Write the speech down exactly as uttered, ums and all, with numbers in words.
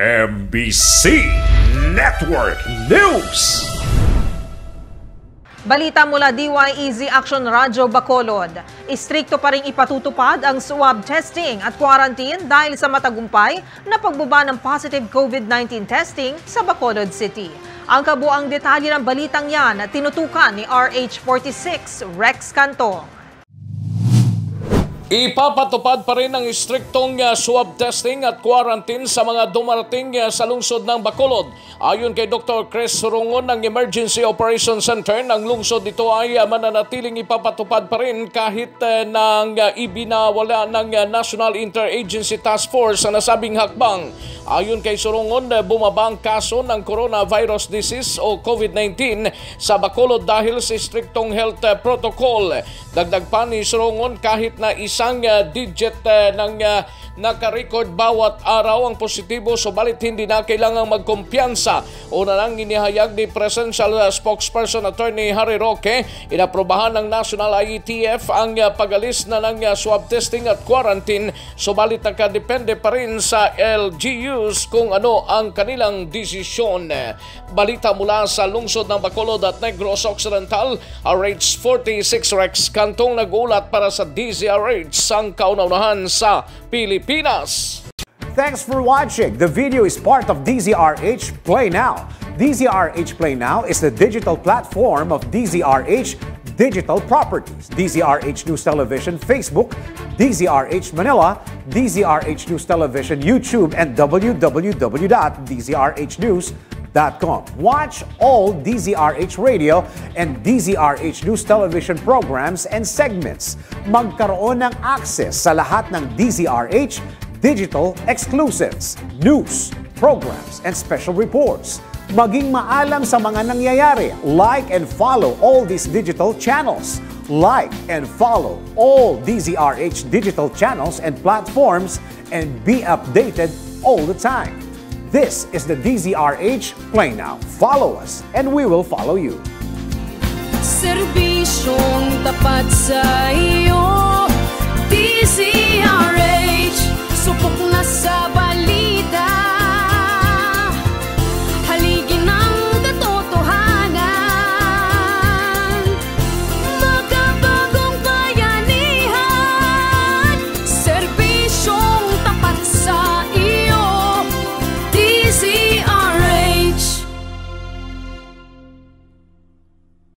M B C Network News. Balita mula D Y E Z Action Radyo Bacolod. Istrikto pa rin ipatutupad ang swab testing at quarantine dahil sa matagumpay na pagbaba ng positive COVID nineteen testing sa Bacolod City. Ang kabuang detalye ng balitang yan tinutukan ni R H forty-six Rex Cantong. Ipapatupad pa rin ang istriktong uh, swab testing at quarantine sa mga dumarating uh, sa lungsod ng Bacolod. Ayon kay Doctor Chris Surungon ng Emergency Operations Center, ng lungsod ito ay uh, mananatiling ipapatupad pa rin kahit uh, nang uh, ibinawala ng uh, National Interagency Task Force sa nasabing hakbang. Ayon kay Surungon, uh, bumaba ang kaso ng coronavirus disease o COVID nineteen sa Bacolod dahil sa istriktong health uh, protocol. Dagdag pa ni Surungon, kahit na isa Isang uh, digit uh, ng uh, nakarecord bawat araw ang positibo, subalit hindi na kailangang magkumpiyansa. Una nang inihayag ni Presidential uh, Spokesperson Attorney Harry Roque, inaprobahan ng National I E T F ang uh, pag-alis na ng uh, swab testing at quarantine, subalit nakadepende pa rin sa L G Us kung ano ang kanilang desisyon. Balita mula sa lungsod ng Bacolod at Negros Occidental, R H forty-six Rex Cantong nag-ulat para sa D Z R H ang kauna-unahan sa Pilipinas. Thanks for watching. The video is part of D Z R H Play Now. D Z R H Play Now is the digital platform of D Z R H Digital Properties, D Z R H News Television Facebook, D Z R H Manila, D Z R H News Television YouTube, and w w w dot d z r h news dot com. Watch all D Z R H Radio and D Z R H News Television programs and segments. Magkaroon ng access sa lahat ng D Z R H digital exclusives, news, programs, and special reports. Maging maalam sa mga nangyayari. Like and follow all these digital channels. Like and follow all D Z R H digital channels and platforms and be updated all the time. This is the D Z R H Play Now. Follow us and we will follow you. Serbisyong tapat sa iyo.